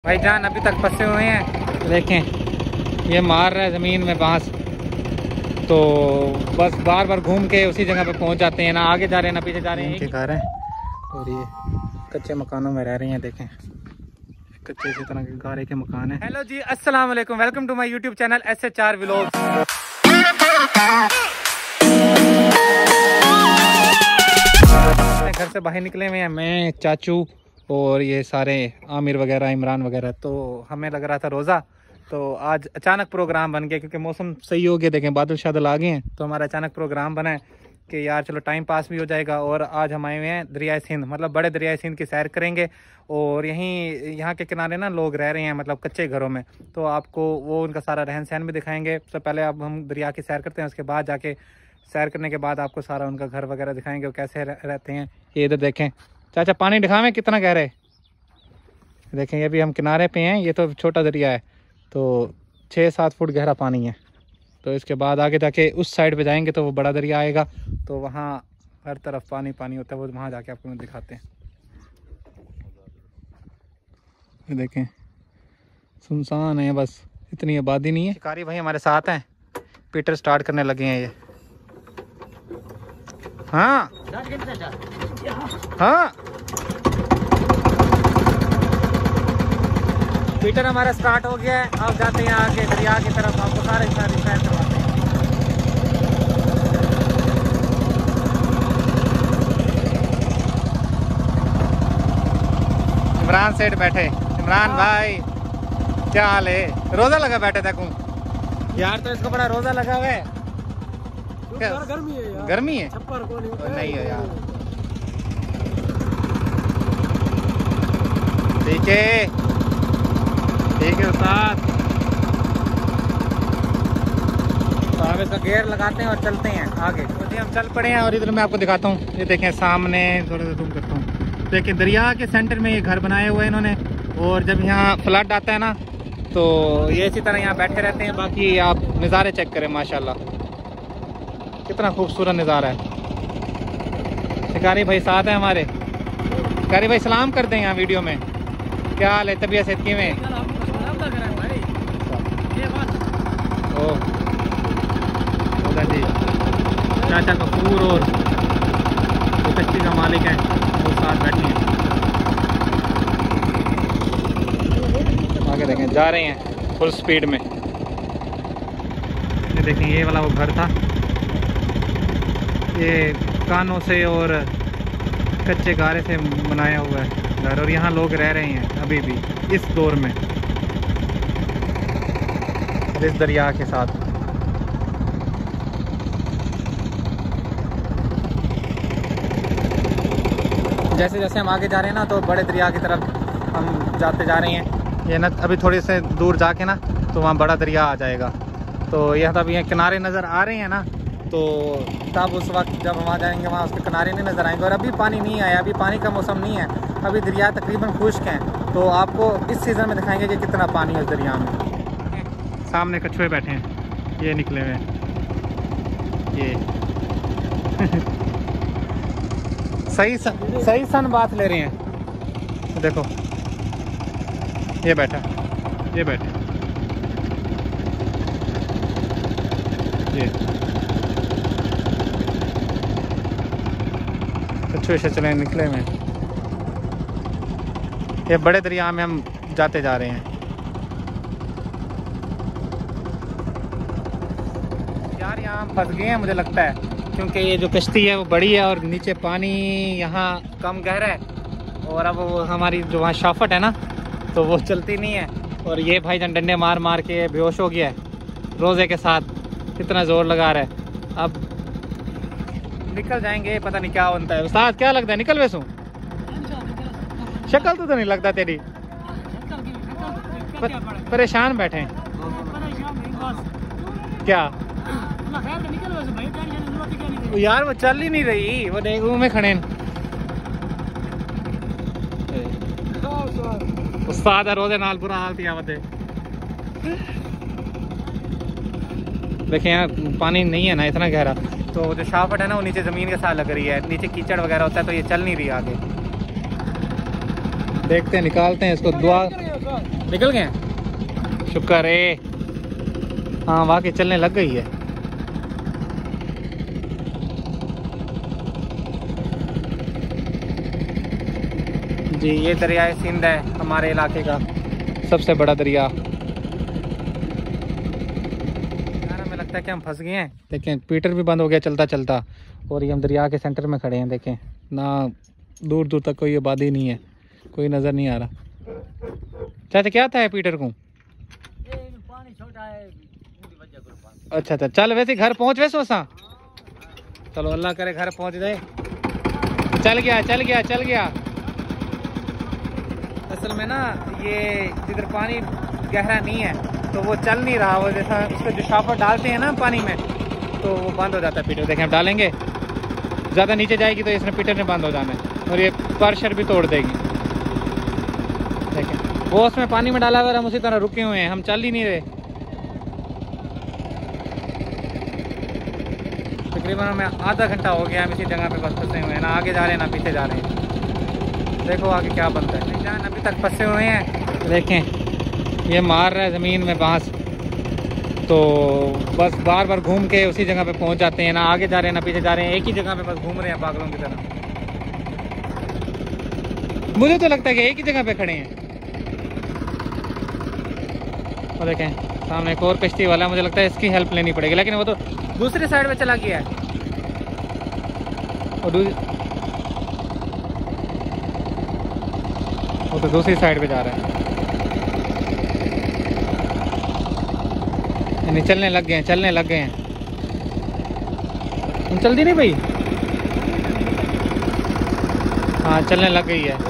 भाईजान अभी तक फंसे हुए हैं, देखें ये मार रहा है ज़मीन में बांस, तो बस बार बार घूम के उसी जगह पे पहुंच जाते हैं, ना आगे जा रहे हैं ना पीछे जा रहे हैं। इनके घर हैं और ये कच्चे मकानों में रह रही हैं, देखें कच्चे इसी तरह के गारे के मकान हैं। हेलो जी, अस्सलाम वालेकुम, welcome to my YouTube channel SHR vlogs. घर से बाहर निकले हुए हैं मैं, चाचू और ये सारे आमिर वगैरह, इमरान वगैरह। तो हमें लग रहा था रोज़ा, तो आज अचानक प्रोग्राम बन गया क्योंकि मौसम सही हो गया, देखें बादल शादल आ गए हैं, तो हमारा अचानक प्रोग्राम बना है कि यार चलो टाइम पास भी हो जाएगा। और आज हम आए हुए हैं दरिया सिंध, मतलब बड़े दरिया सिंध की सैर करेंगे। और यहाँ के किनारे ना लोग रह रहे हैं, मतलब कच्चे घरों में, तो आपको वो उनका सारा रहन सहन भी दिखाएंगे। सबसे पहले अब हम दरिया की सैर करते हैं, उसके बाद जाके सैर करने के बाद आपको सारा उनका घर वगैरह दिखाएंगे, वो कैसे रहते हैं। ये इधर देखें चाचा, पानी दिखावें कितना गहरा है, देखें ये भी हम किनारे पे हैं, ये तो छोटा दरिया है, तो 6-7 फुट गहरा पानी है। तो इसके बाद आगे जाके उस साइड पे जाएंगे तो वो बड़ा दरिया आएगा, तो वहाँ हर तरफ पानी पानी होता है, वो वहाँ जाके आपको दिखाते हैं। ये देखें सुनसान है, बस इतनी आबादी नहीं है। शिकारी भाई हमारे साथ हैं, पीटर स्टार्ट करने लगे हैं ये। हाँ हाँ पीटर हमारा स्टार्ट हो गया है। अब जाते हैं आगे दरिया की तरफ, आपको सारे सैर करवाते हैं। इमरान सेठ बैठे, इमरान भाई क्या हाल है? रोजा लगा बैठे थे यार, तो इसको बड़ा रोजा लगा हुआ है। गर्मी है यार, गर्मी है नहीं है यार, ठीक है ठीक है उस्ताद। तो अब इसका गेयर लगाते हैं और चलते हैं आगे। तो हम चल पड़े हैं और इधर मैं आपको दिखाता हूँ, ये देखें सामने, थोड़ा सा जूम करता हूँ, देखिए दरिया के सेंटर में ये घर बनाए हुए हैं इन्होंने। और जब यहाँ फ्लड आता है ना, तो ये इसी तरह यहाँ बैठे रहते हैं। बाकी आप नज़ारे चेक करें, माशाल्लाह कितना खूबसूरत नज़ारा है। शिकारी भाई साथ हैं हमारे, शिकारी भाई सलाम करते हैं यहाँ वीडियो में। क्या हाल है, तबीयत सेहत की में? जी चाचा कपूर और जो कच्ची का मालिक है वो साथ बैठे हैं। आगे देखें जा रहे हैं फुल स्पीड में। ये देखें ये वाला वो घर था, ये कानों से और कच्चे गारे से बनाया हुआ है घर, और यहाँ लोग रह रहे हैं अभी भी इस दौर में, इस दरिया के साथ। जैसे जैसे हम आगे जा रहे हैं ना, तो बड़े दरिया की तरफ हम जाते जा रहे हैं। ये ना अभी थोड़े से दूर जाके ना, तो वहाँ बड़ा दरिया आ जाएगा। तो यह तब ये किनारे नज़र आ रहे हैं ना, तो तब उस वक्त जब हम आ जाएंगे वहाँ उसके किनारे नहीं नज़र आएंगे। और अभी पानी नहीं आया, अभी पानी का मौसम नहीं है, अभी दरिया तकरीबन खुश्क हैं। तो आपको इस सीज़न में दिखाएंगे कि कितना पानी है उस दरिया में। सामने कछुए बैठे हैं, ये निकले हुए हैं ये सही सन बात ले रहे हैं। देखो ये बैठा, ये बैठा, ये कछुए से चले निकले में। ये बड़े दरिया में हम जाते जा रहे हैं यार। यहाँ हम फंस गए हैं मुझे लगता है, क्योंकि ये जो कश्ती है वो बड़ी है और नीचे पानी यहाँ कम गहरा है। और अब वो हमारी जो वहाँ शाफट है ना, तो वो चलती नहीं है। और ये भाईजान डंडे मार मार के बेहोश हो गया है रोज़े के साथ, कितना ज़ोर लगा रहा है। अब निकल जाएंगे, पता नहीं क्या बनता है। उस्ताद क्या लगता है, निकल वैसू? शक्ल तो नहीं लगता तेरी, परेशान बैठे हैं क्या यार? वो चल ही नहीं रही, वो डेंगू में खड़े उस्ताद रोज़े नाल बुरा हाल थी। देखिए यहाँ पानी नहीं है ना इतना गहरा, तो जो शाफट है ना वो नीचे ज़मीन के साथ लग रही है, नीचे कीचड़ वगैरह होता है, तो ये चल नहीं रही आगे। देखते हैं, निकालते हैं इसको। दुआ निकल गए, शुक्र है। हाँ वाकई चलने लग गई है। जी ये दरियाए सिंध है हमारे इलाके का सबसे बड़ा दरिया। हमें लगता है कि हम फंस गए हैं। देखें पीटर भी बंद हो गया चलता चलता, और ये हम दरिया के सेंटर में खड़े हैं। देखें ना दूर दूर तक कोई आबादी नहीं है, कोई नज़र नहीं आ रहा। चाचा क्या था है पीटर को? अच्छा अच्छा चल वैसे घर पहुँच वैसे वसा। चलो अल्लाह करे घर पहुँच जाए। चल गया चल गया चल गया। असल में ना ये जिधर पानी गहरा नहीं है तो वो चल नहीं रहा। वो जैसा उसको जो शाफर डालते हैं ना पानी में तो वो बंद हो जाता है पीटर। देखें हम डालेंगे, ज़्यादा नीचे जाएगी तो इसने पीटर ने बंद हो जाना है और ये पर्शर भी तोड़ देगी। देखें वो उसमें पानी में डाला हुआ, हम उसी तरह रुके हुए हैं, हम चल ही नहीं रहे। तकरीबन हमें आधा घंटा हो गया हम इसी जगह पे बस फंसे हुए हैं, ना आगे जा रहे हैं ना पीछे जा रहे हैं। देखो आगे क्या बनता है। जान अभी तक फंसे हुए हैं। देखें ये मार रहा है ज़मीन में बांस, तो बस बार बार घूम के उसी जगह पे पहुंच जाते हैं, ना आगे जा रहे हैं ना पीछे जा रहे हैं, एक ही जगह पे बस घूम रहे हैं पागलों की तरह। मुझे तो लगता है कि एक ही जगह पे खड़े हैं। और देखें सामने एक और कश्ती वाला, मुझे लगता है इसकी हेल्प लेनी पड़ेगी, लेकिन वो तो दूसरी साइड पे चला गया है। और वो तो दूसरी साइड पे जा रहा है। यानी चलने लग गए हैं, चलने लग गए हैं। चलती नहीं भाई? हाँ चलने लग गई है।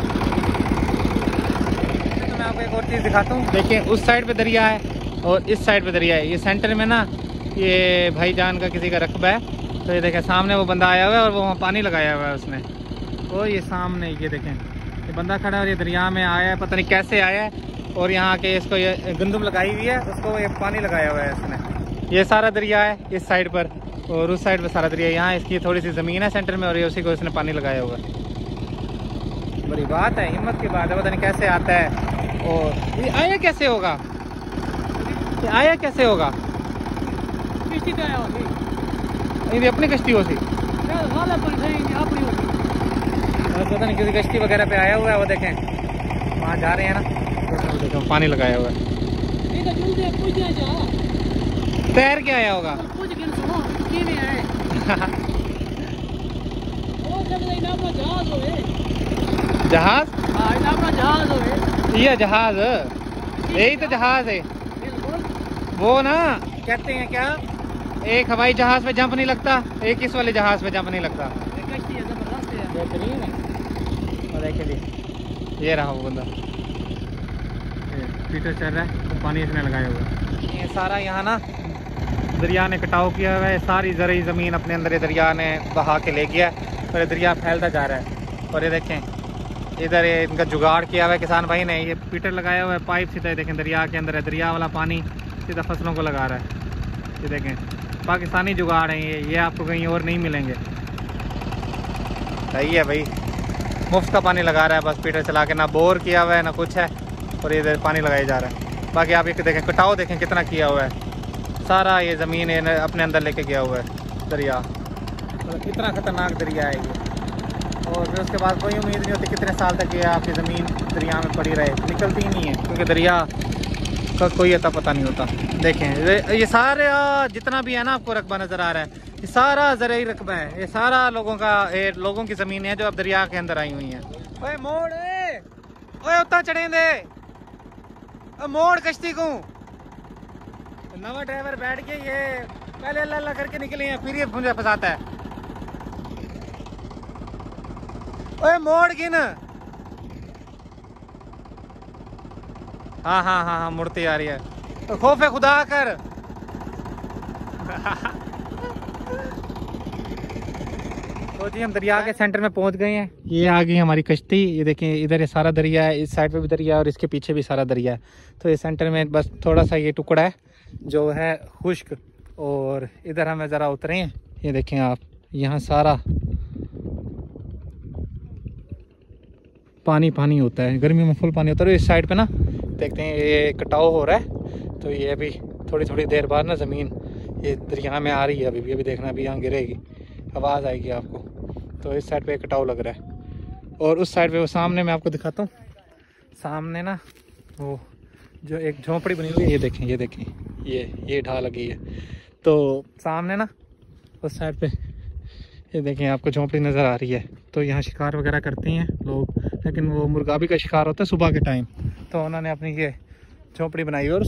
तो मैं आपको एक और चीज़ दिखाता हूँ। देखिए उस साइड पे दरिया है और इस साइड पे दरिया है। ये सेंटर में ना ये भाईजान का किसी का रकबा है। तो ये देखें सामने वो बंदा आया हुआ है और वो वहाँ पानी लगाया हुआ है उसने। वो ये सामने ये देखें ये बंदा खड़ा है और ये दरिया में आया है, पता नहीं कैसे आया है। और यहाँ के इसको ये गंदुम लगाई हुई है, उसको ये पानी लगाया हुआ है इसने। ये सारा दरिया है इस साइड पर और उस साइड पर सारा दरिया। यहाँ इसकी थोड़ी सी ज़मीन है सेंटर में और ये उसी को इसने पानी लगाया हुआ है। बड़ी बात है, हिम्मत की बात है। पता नहीं कैसे आता है और ये आया कैसे होगा, ये आया कैसे होगा? किश्ती का आया ये अपनी कश्ती हो सी, अपनी पता नहीं किसी कश्ती वगैरह पे आया हुआ है। वो देखें वहाँ जा रहे हैं ना, तो देखो पानी लगाया हुआ है। तैर के आया होगा। जहाज? ये जहाज, यही तो जहाज है। वो ना कहते हैं क्या, एक हवाई जहाज पे जंप नहीं लगता, एक इस वाले जहाज पे जंप नहीं लगता। बेहतरीन है। और देखिए ये रहा वो बंदा, पीटर चल रहा है तो पानी इसने लगाया हुआ है। ये सारा यहाँ ना दरिया ने कटाव किया हुआ है, सारी ज़रूरी ज़मीन अपने अंदर ये दरिया ने बहा के ले गया और ये दरिया फैलता जा रहा है। और ये देखें इधर ये इनका जुगाड़ किया हुआ है किसान भाई ने, ये पीटर लगाया हुआ है पाइप सीधा। देखें दरिया के अंदर है, दरिया वाला पानी सीधा फसलों को लगा रहा है। ये देखें पाकिस्तानी जुगाड़ है ये आपको कहीं और नहीं मिलेंगे। सही है भाई, मुफ्त का पानी लगा रहा है बस पीटर चला के, ना बोर किया हुआ है ना कुछ है, और ये पानी लगाया जा रहा है। बाकी आप ये देखें कटाव देखें कितना किया हुआ है, सारा ये ज़मीन अपने अंदर लेके गया हुआ है दरिया। मतलब कितना ख़तरनाक दरिया है ये। और फिर उसके बाद कोई उम्मीद नहीं होती कितने साल तक ये आपकी ज़मीन दरिया में पड़ी रहे, निकलती ही नहीं है, क्योंकि दरिया का कोई अता पता नहीं होता। देखें ये सारे जितना भी है ना आपको रकबा नज़र आ रहा है, ये सारा ज़रूरी रकबा है। ये सारा लोगों की ज़मीन है जो अब दरिया के अंदर आई हुई हैं। ओए मोड़, ओए उतना चढ़े दे, मोड़ कश्ती को। नवा ड्राइवर बैठ के ये पहले अल्लाह अल्लाह करके निकले हैं, फिर ये मुझे फंसाता है। ओए मोड़ गिन। हाँ हाँ हाँ हाँ मुड़ती आ रही है, तो खौफे खुदा कर। तो जी हम दरिया के सेंटर में पहुंच गए हैं। ये आ गई हमारी कश्ती। ये देखें इधर ये सारा दरिया है, इस साइड पे भी दरिया है और इसके पीछे भी सारा दरिया है। तो ये सेंटर में बस थोड़ा सा ये टुकड़ा है जो है खुश्क, और इधर हमें ज़रा उतरे हैं। ये देखें आप यहाँ सारा पानी पानी होता है, गर्मियों में फुल पानी होता है। और इस साइड पे ना देखते हैं ये कटाव हो रहा है, तो ये अभी थोड़ी थोड़ी देर बाद ना ज़मीन ये दरिया में आ रही है। अभी देखना, अभी यहाँ गिरेगी, आवाज़ आएगी आपको। तो इस साइड पे कटाव लग रहा है। और उस साइड पे वो सामने मैं आपको दिखाता हूँ, सामने ना वो जो एक झोंपड़ी बनी हुई है, ये देखें ये ढाल लगी है। तो सामने ना उस साइड पे ये देखें आपको झोंपड़ी नज़र आ रही है। तो यहाँ शिकार वगैरह करते हैं लोग, लेकिन वो मुर्गाबी का शिकार होता है सुबह के टाइम, तो उन्होंने अपनी ये झोंपड़ी बनाई। और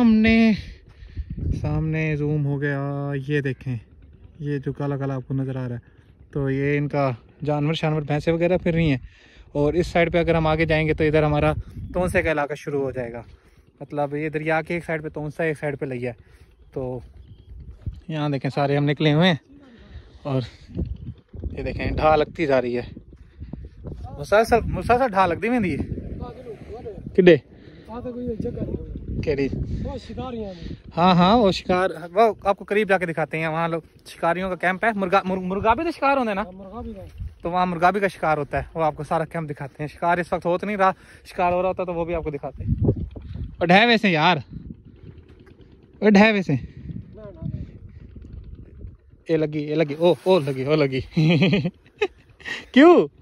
सामने जूम हो गया, ये देखें ये जो काला काला आपको नज़र आ रहा है, तो ये इनका जानवर भैंसे वगैरह फिर रही हैं। और इस साइड पे अगर हम आगे जाएंगे तो इधर हमारा तोंसे का इलाका शुरू हो जाएगा। मतलब ये दरिया के एक साइड पे तोंसा, एक साइड पे लिया है। तो यहाँ देखें सारे हम निकले हुए हैं और ये देखें ढाल लगती जा रही है, मुसलसल ढाल लगती मेहंदी है किडे केड़ी। हाँ वो शिकार, वो आपको करीब जाके दिखाते हैं। वहाँ लोग शिकारियों का कैंप है, मुर्गा भी तो शिकार होते हैं ना, तो वहाँ मुर्गाबी का शिकार होता है, वो आपको सारा कैंप दिखाते हैं। शिकार इस वक्त हो तो नहीं रहा, शिकार हो रहा होता तो वो भी आपको दिखाते हैं। और ढह वैसे यार, और ढह वैसे ये लगी ओ लगी क्यों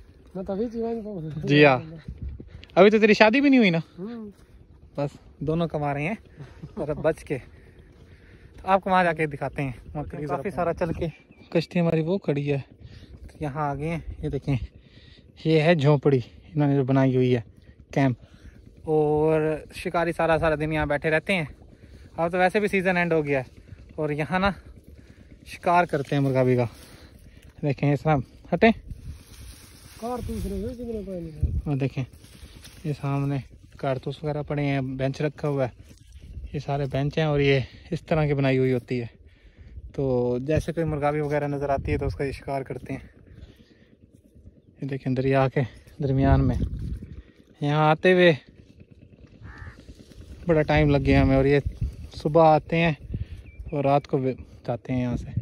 जी हाँ, अभी तो तेरी शादी भी नहीं हुई ना, बस दोनों कमा रहे हैं और अब बच के। तो आपको वहाँ जाके दिखाते हैं। वहाँ काफ़ी सारा चल के कश्ती हमारी वो खड़ी है, तो यहाँ आ गए हैं। ये देखें ये है झोंपड़ी इन्होंने जो बनाई हुई है, कैंप। और शिकारी सारा दिन यहाँ बैठे रहते हैं। अब तो वैसे भी सीज़न एंड हो गया है और यहाँ ना शिकार करते हैं मुर्गाबी का। देखें इस तरह हटें और देखें ये सामने कारतूस वगैरह पड़े हैं, बेंच रखा हुआ है, ये सारे बेंच हैं और ये इस तरह की बनाई हुई होती है। तो जैसे कोई मुर्गाबी वगैरह नज़र आती है तो उसका ये शिकार करते हैं। ये देखें दरिया के दरमियान में यहाँ आते हुए बड़ा टाइम लग गया हमें, और ये सुबह आते हैं और रात को जाते हैं यहाँ से।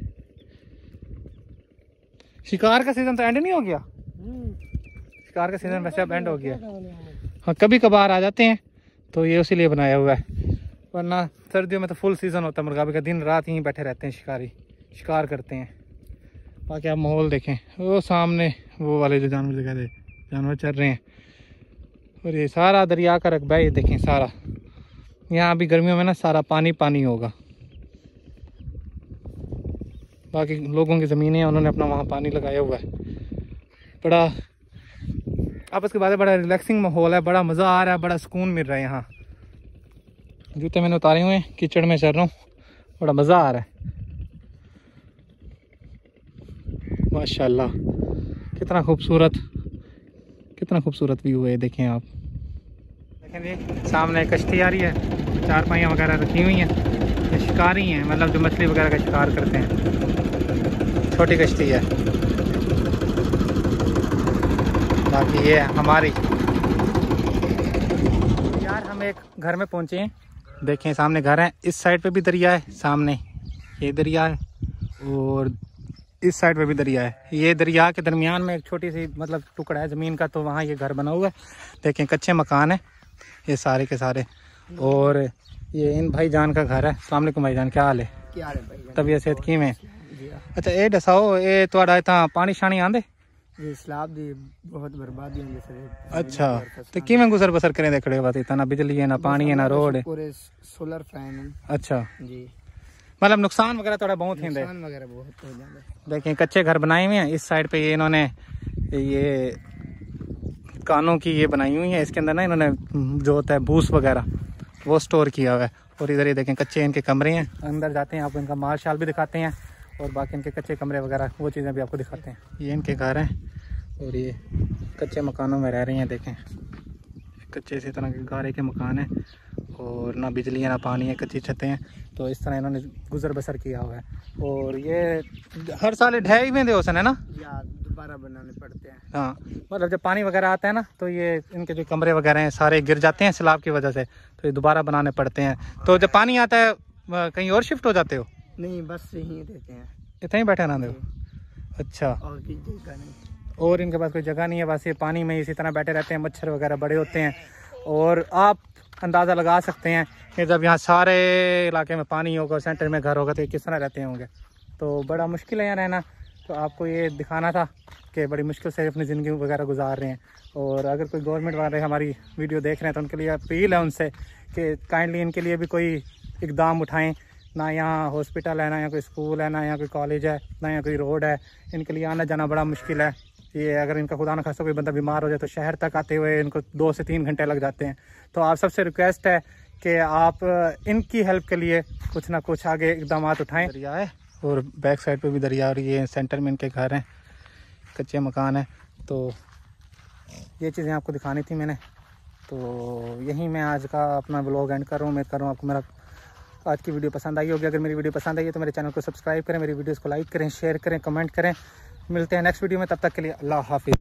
शिकार का सीज़न तो एंड नहीं हो गया, शिकार का सीज़न वैसे अब एंड हो गया। हाँ कभी कभार आ जाते हैं, तो ये उसी लिए बनाया हुआ है, वरना सर्दियों में तो फुल सीज़न होता है मुर्गाबी का, दिन रात यहीं बैठे रहते हैं शिकारी, शिकार करते हैं। बाकी आप माहौल देखें, वो सामने वो वाले जो जानवर चल रहे हैं, और ये सारा दरिया का रकबा है। ये देखें सारा, यहाँ अभी गर्मियों में ना सारा पानी पानी होगा। बाकी लोगों की ज़मीनें हैं, उन्होंने अपना वहाँ पानी लगाया हुआ है। बड़ा आपस के बाद बड़ा रिलैक्सिंग माहौल है, बड़ा मज़ा आ रहा है, बड़ा सुकून मिल रहा है यहाँ। जूते मैंने उतारे हुए हैं, कीचड़ में चल रहा हूँ, बड़ा मज़ा आ रहा है माशाल्लाह। कितना खूबसूरत व्यू है। देखें आप, देखें जी सामने कश्ती आ रही है, चारपाइयाँ वगैरह रखी हुई हैं, ये शिकारी हैं, मतलब जो मछली वगैरह का शिकार करते हैं। छोटी कश्ती है। बाकी ये हमारी यार, हम एक घर में पहुंचे हैं। देखें सामने घर है, इस साइड पे भी दरिया है, सामने ये दरिया है और इस साइड पे भी दरिया है। ये दरिया के दरमियान में एक छोटी सी मतलब टुकड़ा है ज़मीन का, तो वहाँ ये घर बना हुआ है। देखें कच्चे मकान है ये सारे के सारे। और ये इन भाईजान का घर है। अस्सलाम वालेकुम भाईजान, क्या हाल है? तबीयत सेहत किवें? अच्छा ये दसाओ, ये थोड़ा इतना पानी शानी आंदे? जी सलाब दी बहुत बर्बादी होंगी सर। अच्छा तो किवें गुजर बसर करें देखड़े बात, इतना ना बिजली है ना पानी है ना रोड है? पूरे सोलर फैन है। अच्छा जी, मतलब नुकसान वगैरह थोड़ा बहुत ही नुकसान वगैरह बहुत हो जाता है। देखें कच्चे घर बनाए हुए हैं। इस साइड पे ये इन्होंने ये कानों की ये बनाई हुई है, इसके अंदर ना इन्होंने जो होता है भूस वगैरह वो स्टोर किया हुआ है। और इधर ये देखें कच्चे इनके कमरे हैं, अंदर जाते हैं आपको इनका माल शाल भी दिखाते हैं और बाकी इनके कच्चे कमरे वगैरह वो चीज़ें भी आपको दिखाते हैं। ये इनके घर हैं और ये कच्चे मकानों में रह रही हैं। देखें कच्चे इसी तरह के गारे के मकान हैं और ना बिजली है ना पानी है, कच्ची छतें हैं। तो इस तरह इन्होंने गुजर बसर किया हुआ है। और ये हर साल ढह में दे है ना, या दोबारा बनाने पड़ते हैं। हाँ मतलब जब पानी वगैरह आता है ना, तो ये इनके जो कमरे वगैरह हैं सारे गिर जाते हैं सैलाब की वजह से, तो ये दोबारा बनाने पड़ते हैं। तो जब पानी आता है कहीं और शिफ्ट हो जाते हो? नहीं, बस यहीं रहते हैं, इतना ही बैठे रहते हो? अच्छा, और की जगह नहीं। और इनके पास कोई जगह नहीं है, बस ये पानी में इसी तरह बैठे रहते हैं। मच्छर वगैरह बड़े होते हैं और आप अंदाज़ा लगा सकते हैं कि जब यहाँ सारे इलाके में पानी होगा, सेंटर में घर होगा, तो ये किस तरह रहते होंगे। तो बड़ा मुश्किल है यहाँ रहना। तो आपको ये दिखाना था कि बड़ी मुश्किल से अपनी ज़िंदगी वगैरह गुजार रहे हैं। और अगर कोई गवर्नमेंट वाले हमारी वीडियो देख रहे हैं तो उनके लिए अपील है उनसे कि काइंडली इनके लिए भी कोई इकदाम उठाएं। ना यहाँ हॉस्पिटल है, ना यहाँ कोई स्कूल है, ना यहाँ कोई कॉलेज है, ना यहाँ कोई रोड है। इनके लिए आना जाना बड़ा मुश्किल है। ये अगर इनका खुदा न खास्ता कोई बंदा बीमार हो जाए तो शहर तक आते हुए इनको 2 से 3 घंटे लग जाते हैं। तो आप सबसे रिक्वेस्ट है कि आप इनकी हेल्प के लिए कुछ ना कुछ आगे इकदाम उठाएँ। दरिया है और बैक साइड पे भी दरिया, और ये सेंटर में इनके घर हैं, कच्चे मकान हैं। तो ये चीज़ें आपको दिखानी थी मैंने। तो यहीं मैं आज का अपना ब्लॉग एंड कर रहा हूँ। मैं कर रहा हूँ, आपको मेरा आज की वीडियो पसंद आई होगी। अगर मेरी वीडियो पसंद आई है तो मेरे चैनल को सब्सक्राइब करें, मेरी वीडियोज़ को लाइक करें, शेयर करें, कमेंट करें। मिलते हैं नेक्स्ट वीडियो में, तब तक के लिए अल्लाह हाफिज़।